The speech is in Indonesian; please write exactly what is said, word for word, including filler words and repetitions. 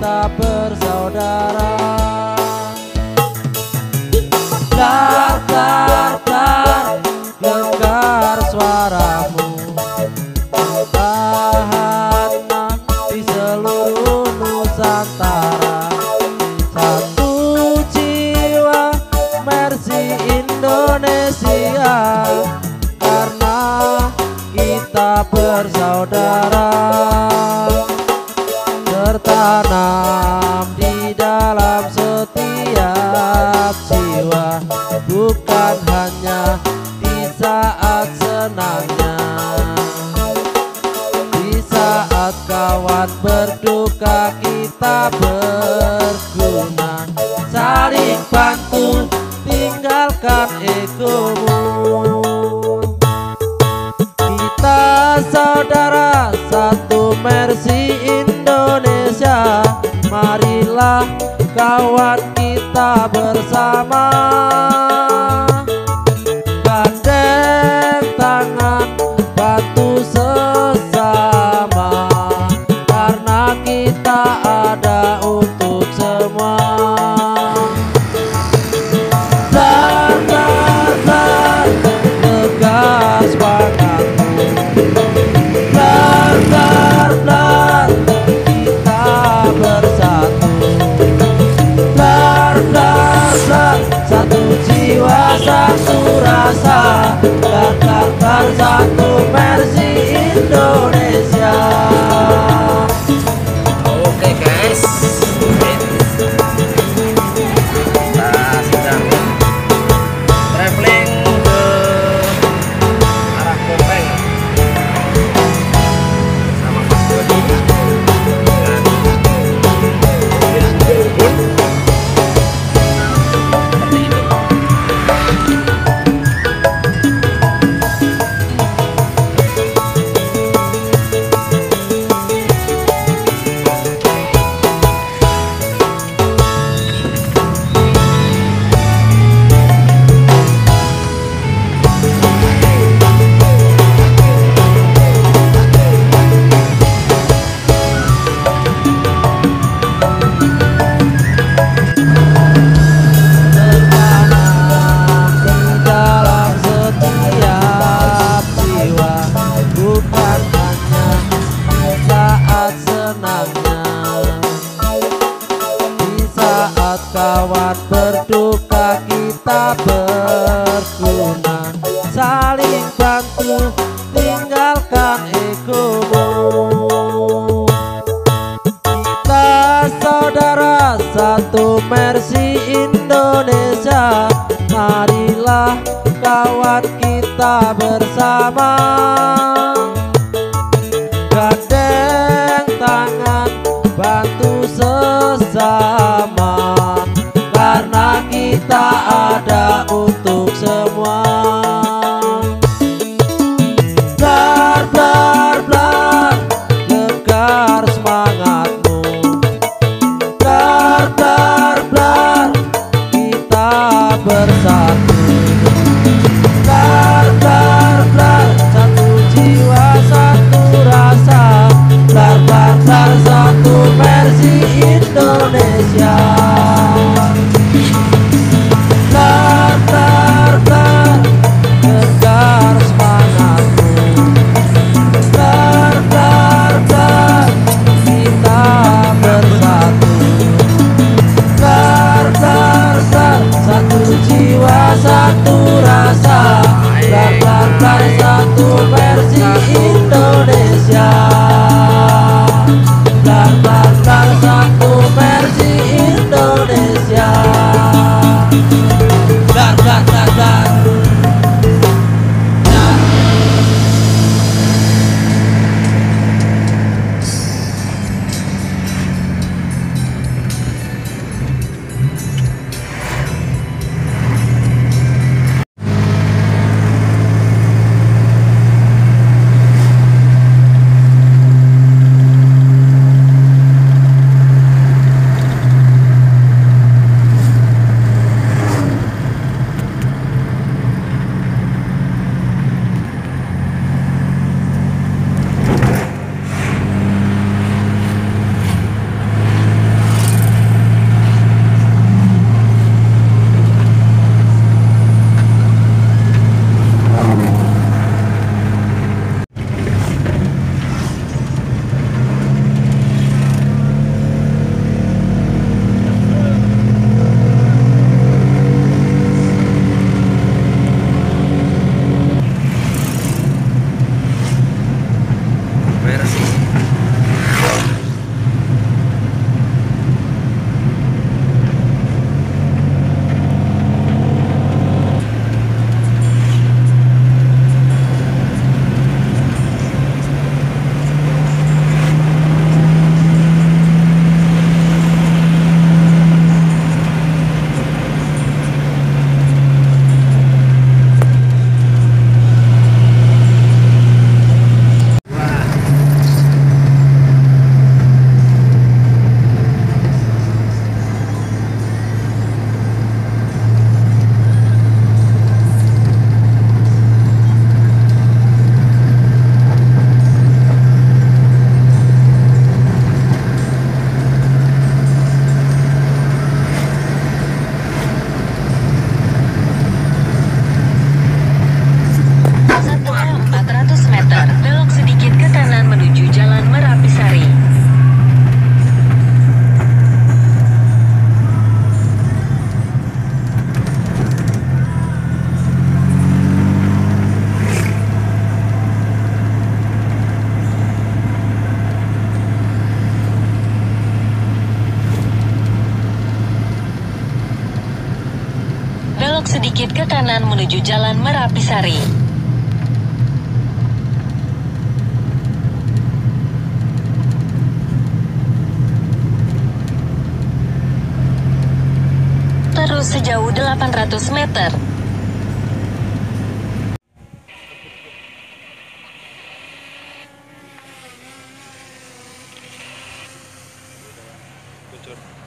kita bersaudara. Dar, dar, dar, dengar suaramu, tahanan di seluruh Nusantara. Satu jiwa Mercy Indonesia, karena kita bersaudara. Tertanam di dalam setiap jiwa, bukan hanya di saat senangnya. Di saat kawan berduka kita berguna, saling bantu, tinggalkan egomu. Kita saudara satu Mercy Indonesia, marilah kawan kita bersama. Gandeng tangan, bantu sesama, karena kita ada untuk semua. Dar, dar, dar, tegas semangatmu. Dar, dar, dar, kita bersatu. Dar, dar, dar, satu jiwa, satu rasa. Dar, dar, dar, satu Mercy Indonesia. Oke guys, kita sedang traveling ke arah Kopeng sama Mas Dodi dengan mobil Ubud seperti itu. Kawan berduka kita berguna, saling bantu, tinggalkan egomu. Kita saudara satu Mercy Indonesia, marilah kawan kita bersama. Gandeng tangan, bantu sesama, karena kita ada untuk semua. Blar, blar, blar, tegar semangatmu. Blar, blar, blar, kita bersatu. Blar, blar, blar, satu jiwa, satu rasa. Blar, blar, blar, satu Mercy Indonesia. Blar, blar, blar, tegar semangatmu. Blar, blar, blar, kita bersatu. Blar, blar, blar, satu jiwa, satu rasa. Blar, blar, blar, satu Mercy Indonesia. Blar, blar, blar, satu Mercy Indonesia. Blar, blar, blar, blar. belok sedikit ke kanan menuju Jalan Merapisari. Terus sejauh delapan ratus meter. Kucur.